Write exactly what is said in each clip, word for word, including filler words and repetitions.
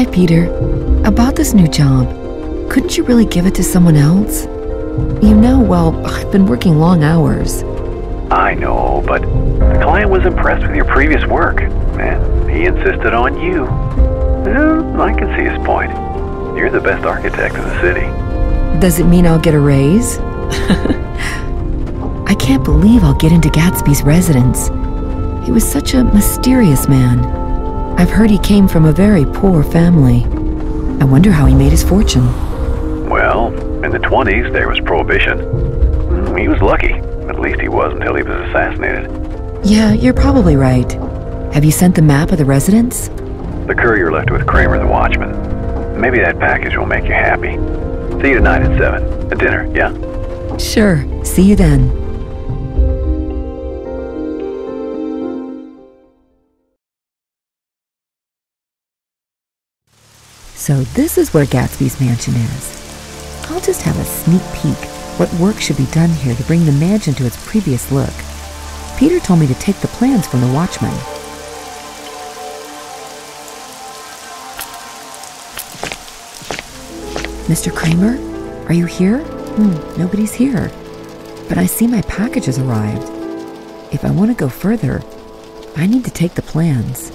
Hi, Peter. About this new job, couldn't you really give it to someone else? You know, well, I've been working long hours. I know, but the client was impressed with your previous work, and he insisted on you. Well, I can see his point. You're the best architect in the city. Does it mean I'll get a raise? I can't believe I'll get into Gatsby's residence. He was such a mysterious man. I've heard he came from a very poor family. I wonder how he made his fortune. Well, in the twenties, there was Prohibition. He was lucky. At least he was until he was assassinated. Yeah, you're probably right. Have you sent the map of the residence? The courier left it with Kramer, the watchman. Maybe that package will make you happy. See you tonight at seven. At dinner, yeah? Sure. See you then. So this is where Gatsby's mansion is. I'll just have a sneak peek what work should be done here to bring the mansion to its previous look. Peter told me to take the plans from the watchman. Mister Kramer, are you here? Hmm, nobody's here. But I see my package has arrived. If I want to go further, I need to take the plans.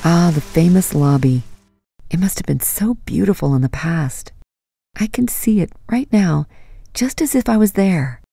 Ah, the famous lobby. It must have been so beautiful in the past. I can see it right now, just as if I was there.